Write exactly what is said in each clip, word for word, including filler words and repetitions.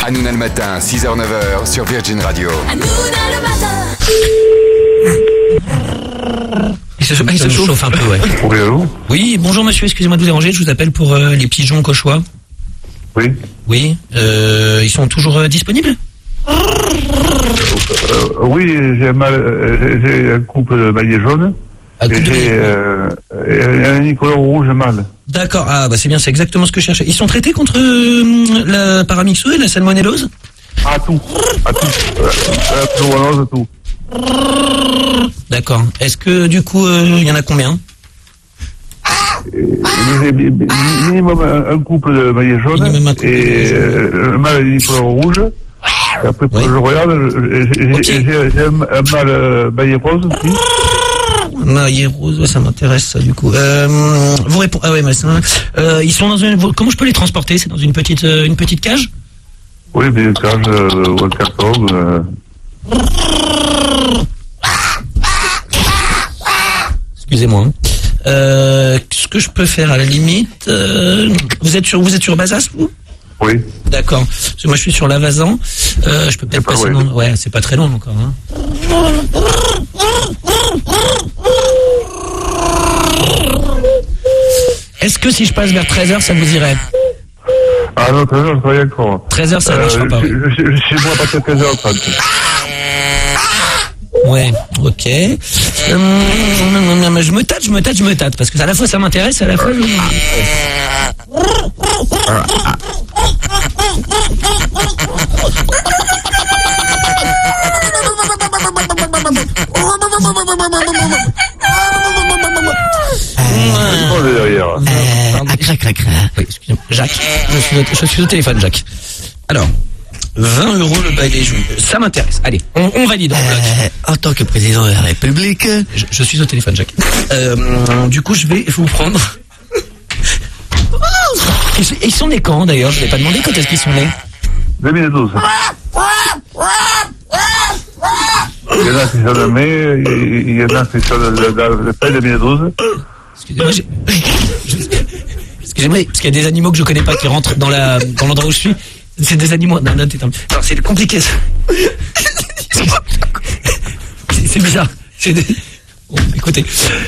Hanouna le matin, six heures neuf heures sur Virgin Radio. Hanouna le matin. Il se, ah, il se chauffe un peu, ouais. Oui, allô ? Oui, bonjour monsieur, excusez-moi de vous déranger, je vous appelle pour euh, les pigeons cauchois. Oui. Oui, euh, ils sont toujours euh, disponibles ? Euh, oui, j'ai un, mal, euh, j'ai un couple de maillets jaunes. Un couple et de j'ai maillets. euh, un unicolore rouge mâle. D'accord, ah bah c'est bien, c'est exactement ce que je cherchais. Ils sont traités contre euh, la paramyxo et la salmonellose ? À tout. À tout. Euh, la zoonose, tout. D'accord. Est-ce que du coup, il euh, y en a combien ? J'ai minimum un, un couple de maillets jaunes et euh, un mâle unicolore rouge. Et après, oui. je regarde, j'ai, okay. j'ai, j'ai un, un mâle euh, maillet rose aussi. Maillet rose, ouais, ça m'intéresse ça du coup. Euh, vous répondez. Ah ouais, mais ça. Euh, ils sont dans une. Comment je peux les transporter ? C'est dans une petite, euh, une petite cage ? Oui, mais une cage euh, ou un carton. Euh... Excusez-moi. Euh, ce que je peux faire à la limite, euh, vous êtes sur, vous êtes sur Bazas, vous ? Oui. D'accord. Parce que moi je suis sur Lavazan. Euh, je peux peut-être passer. Non, ouais, c'est pas très long encore. Hein. Est-ce que si je passe vers treize heures, ça vous irait ? Ah non, treize heures, je travaille encore. treize heures, ça ne euh, marchera pas. Je, je, je suis moi à partir de quinze heures trente. Ouais, ok. Euh, je me tâte, je me tâte, je me tâte, parce que à la fois ça m'intéresse, à la fois je... derrière. Oui, excusez-moi. Jacques, je suis, au, je suis au téléphone, Jacques. Alors, vingt euros le bail des joues. Ça m'intéresse. Allez, on, on valide. Euh, en tant que président de la République, je, je suis au téléphone, Jacques. Euh, du coup, je vais vous prendre. Ils, ils sont nés quand d'ailleurs ? Je ne l'ai pas demandé quand est-ce qu'ils sont nés. deux mille douze. Il y en a qui sont nommés, il y en a qui sont dans le fait deux mille douze. Excusez-moi, j'ai... Excusez-moi, parce qu'il y a des animaux que je connais pas qui rentrent dans la dans l'endroit où je suis. C'est des animaux. Non, non, non, c'est compliqué ça. C'est, c'est bizarre. C'est des... Bon, écoutez.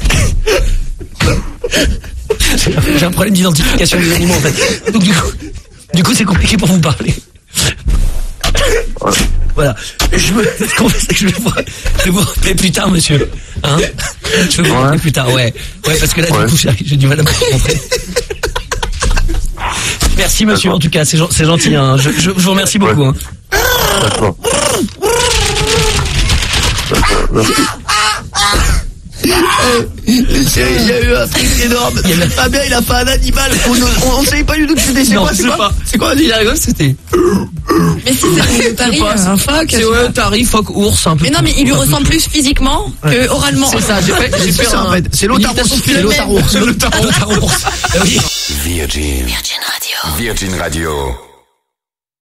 J'ai un problème d'identification des animaux en fait. Donc du coup, du coup c'est compliqué pour vous parler. Voilà. Je me, ce qu'on fait, c'est que je vais vous, je vais vous rappeler plus tard, monsieur. Hein? Je vais vous rappeler plus tard, ouais. Ouais, parce que là, ouais. Du coup, j'ai, j'ai du mal à me concentrer. Merci, monsieur, en tout cas, c'est, c'est gentil, hein. Je, je, je vous remercie beaucoup, hein. D'accord. D'accord. Monsieur, il y a eu un truc énorme. Il y a Fabien, il a fait un animal. On ne savait pas du tout que c'était. C'est non, quoi, c'est quoi pas. C'est quoi, il rigole, c'était. Mais si c'est le tarif. C'est un phaque. C'est ouais, tarif, phoque, ours, un peu. Mais non, mais il lui ressemble plus physiquement que oralement. C'est ça, j'ai fait, j'ai fait ça en fait. C'est l'otarours. C'est l'otarours. C'est l'otarours. Oui. Virgin. Virgin Radio. Virgin Radio.